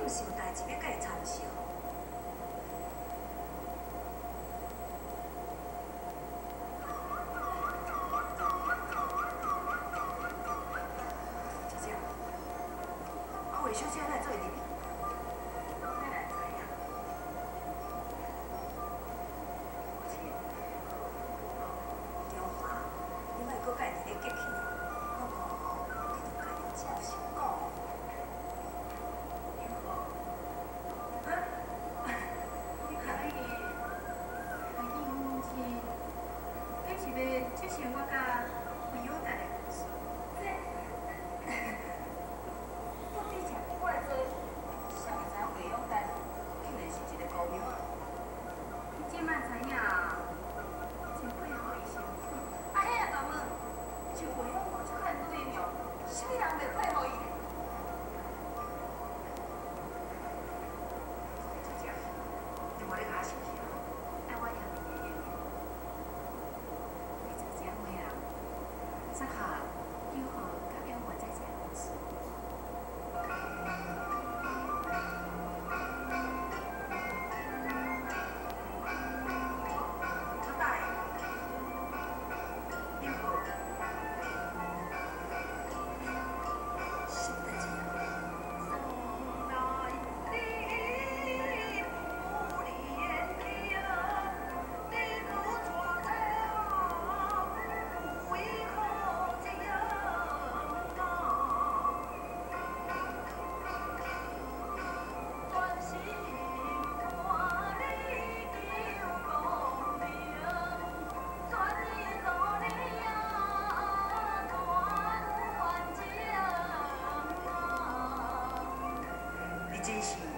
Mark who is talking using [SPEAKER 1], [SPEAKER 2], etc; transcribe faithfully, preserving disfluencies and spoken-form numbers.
[SPEAKER 1] 是有代志要甲伊参详。姐姐，啊，魏小姐哪会做会入去？哪来知影？中华，你莫搁甲伊伫咧激气哦。我讲吼，你着家己照实讲。
[SPEAKER 2] 之前我甲朋友带来故事，
[SPEAKER 1] 我伫遮，我来做，谁会知影魏永丹竟然是一个高庙啊？
[SPEAKER 2] 你即摆知影，真配合伊先生。
[SPEAKER 1] 啊，迄个大问，就魏永无出款对妙，啥物人袂配合伊咧？姐姐，你莫咧甲我生气啊！
[SPEAKER 2] 爱我听你的言语。 这下如何甲永活在这故事？
[SPEAKER 1] 他大爷，永活，什么代志啊？ 真是